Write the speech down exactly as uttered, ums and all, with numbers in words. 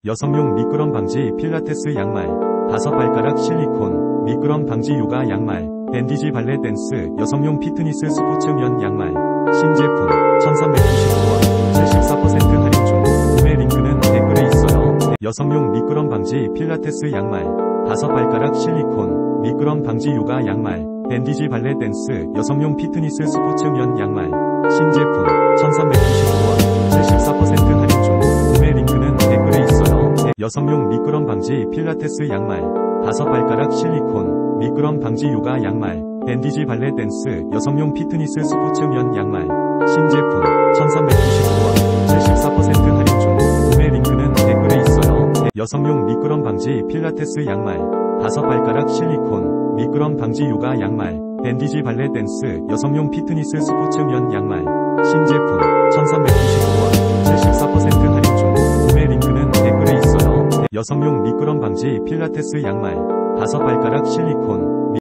여성용 미끄럼 방지 필라테스 양말, 다섯 발가락 실리콘, 미끄럼 방지 요가 양말, 밴디지 발레 댄스 여성용 피트니스 스포츠면 양말, 신제품 천삼백구십구 원, 칠십사 퍼센트 할인 중. 구매 링크는 댓글에 있어요. 여성용 미끄럼 방지 필라테스 양말, 다섯 발가락 실리콘, 미끄럼 방지 요가 양말, 밴디지 발레 댄스 여성용 피트니스 스포츠면 양말, 신제품 천삼백구십구 원, 칠십사 퍼센트 할인 중. 구매 링크는 댓글에 있어요. 여성용 미끄럼 방지 필라테스 양말, 다섯 발가락 실리콘, 미끄럼 방지 요가 양말, 밴디지 발레 댄스 여성용 피트니스 스포츠면 양말, 신제품 천삼백구십구 원, 칠십사 퍼센트 할인 중. 구매 링크는 댓글에 있어요. 여성용 미끄럼 방지 필라테스 양말, 다섯 발가락 실리콘, 미끄럼 방지 요가 양말, 밴디지 발레 댄스 여성용 피트니스 스포츠면 양말, 신제품 천삼백구십구 원, 칠십사 퍼센트 할인 중. 구매 링크는 댓글에 있어요. 여성용 미끄럼 방지 필라테스 양말, 다섯 발가락 실리콘,